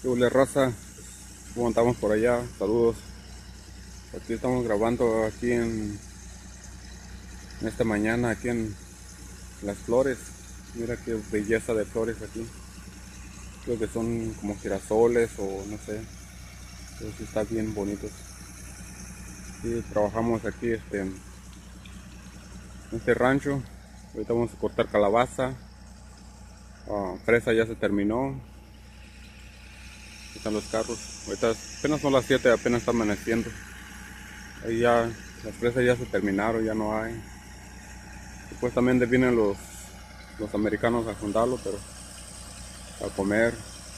¿Qué huele, raza? ¿Cómo andamos por allá? Saludos. Aquí estamos grabando aquí en esta mañana aquí en las flores. Mira qué belleza de flores aquí. Creo que son como girasoles o no sé. Pero sí está bien bonitos. Sí, trabajamos aquí en este rancho. Ahorita vamos a cortar calabaza. Fresa ya se terminó. Aquí están los carros. Ahorita apenas son las 7, apenas está amaneciendo. Ahí ya las fresas ya se terminaron, ya no hay. Supuestamente vienen los americanos a juntarlo, pero a comer.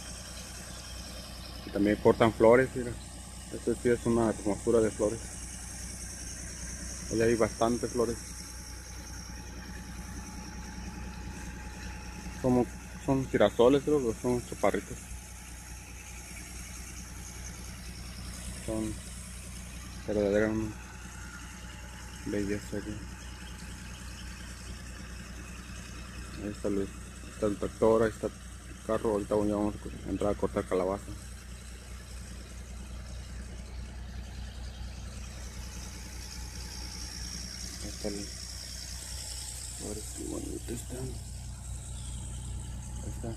Y también cortan flores, mira. Esto sí es una hermosura de flores. Allá hay bastantes flores. Como, son girasoles, creo que son chaparritos. Son verdadera belleza aquí. Ahí está el tractor, ahí está el carro. Ahorita ya vamos a entrar a cortar calabaza. Ahí está el... A ver qué bonito está. Ahí está.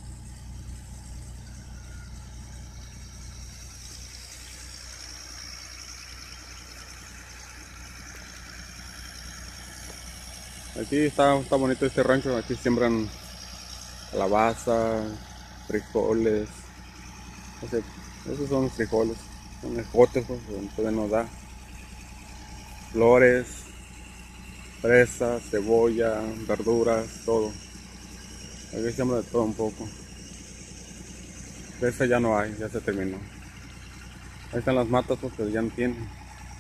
Aquí está bonito este rancho. Aquí siembran calabaza, frijoles. O sea, esos son frijoles. Son ejotes, pues, donde nos da. Flores, fresas, cebolla, verduras, todo. Aquí siembra de todo un poco. Fresa ya no hay, ya se terminó. Ahí están las matas, pues, pero ya no tienen.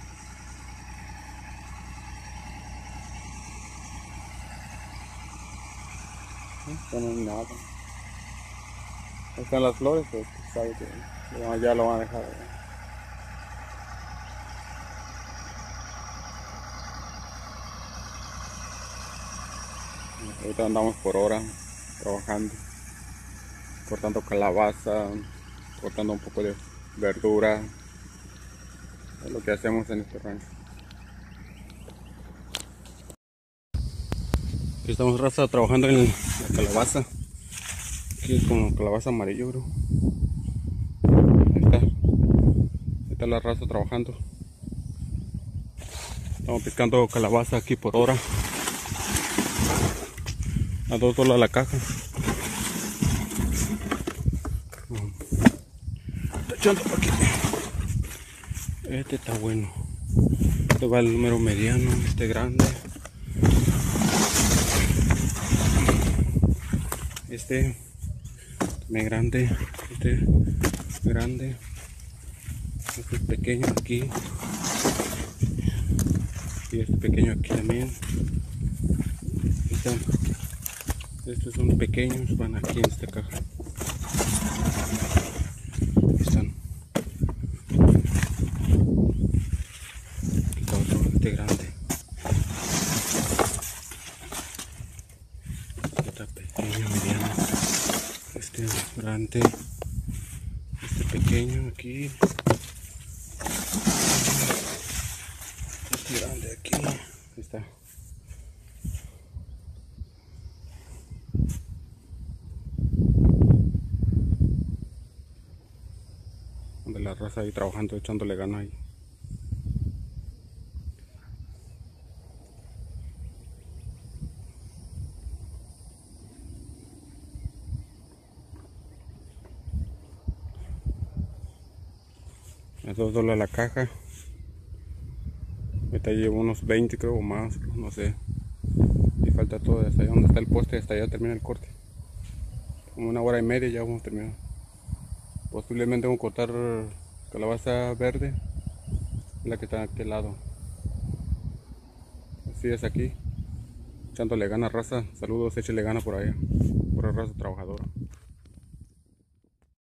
Ya no hay nada. Ahí están las flores, pues sabe que ya lo van a dejar. Ahorita andamos por hora trabajando, cortando calabaza, cortando un poco de verdura. Es lo que hacemos en este rancho. Aquí estamos, raza, trabajando en la calabaza. Aquí es como calabaza amarillo, bro. Ahí está la raza trabajando. Estamos pescando calabaza aquí por hora. A $2 la caja. Está echando por aquí. Este está bueno. Este va el número mediano, este grande. Este también grande. Este grande. Este pequeño aquí. Y este pequeño aquí también. Estos son pequeños, van aquí en esta caja. Están. Aquí está otro, este grande. Este está pequeño, mediano. Este grande. Este pequeño aquí. Este grande aquí. Ahí está. Donde la raza ahí trabajando, echándole ganas ahí. A $2 la caja. Ahorita llevo unos 20, creo, o más, no sé. Y falta todo, hasta allá donde está el poste, hasta allá termina el corte. Como 1 hora y media ya vamos a terminar. Posiblemente vamos a cortar calabaza verde, la que está a aquel lado. Así es aquí. Echándole gana, raza. Saludos, échale gana por allá. Pura raza trabajadora.